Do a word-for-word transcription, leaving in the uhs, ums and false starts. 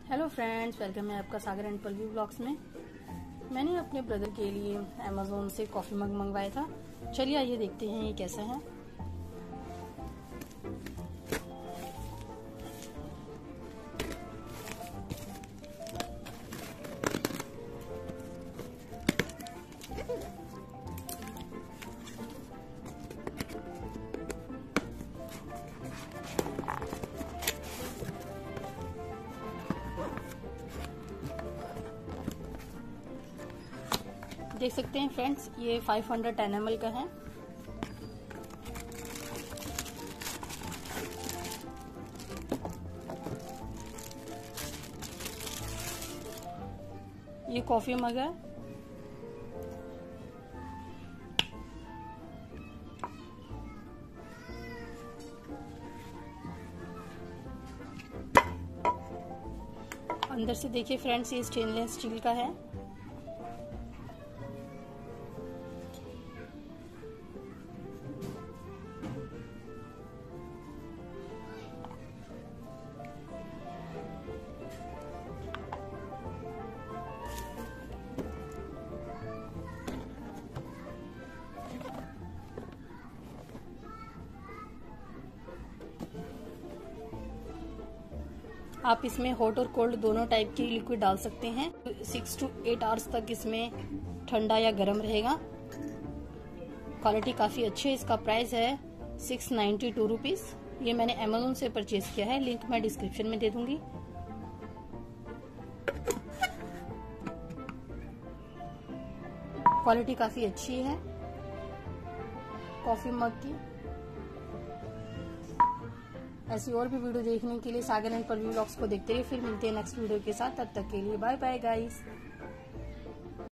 Hello friends, welcome है आपका सागर and Pallavi blogs में। मैंने अपने ब्रदर के लिए अमेज़ोन से कॉफ़ी मग मंगवाया था। चलिए आइए देखते हैं ये कैसा है। देख सकते हैं फ्रेंड्स, ये फाइव हंड्रेड टेन एम एल का है। ये कॉफी मग है। अंदर से देखिए फ्रेंड्स, ये स्टेनलेस स्टील का है। आप इसमें हॉट और कोल्ड दोनों टाइप की लिक्विड डाल सकते हैं। सिक्स टू एट आवर्स तक इसमें ठंडा या गर्म रहेगा। क्वालिटी काफ़ी अच्छी है। इसका प्राइस है सिक्स नाइन्टी टू रुपीज़। ये मैंने अमेज़ोन से परचेज किया है, लिंक मैं डिस्क्रिप्शन में दे दूंगी। क्वालिटी काफ़ी अच्छी है कॉफ़ी मग की। ऐसी और भी वीडियो देखने के लिए सागर एंड पल्लवी ब्लॉग्स को देखते रहिए। फिर मिलते हैं नेक्स्ट वीडियो के साथ। तब तक के लिए बाय बाय गाइस।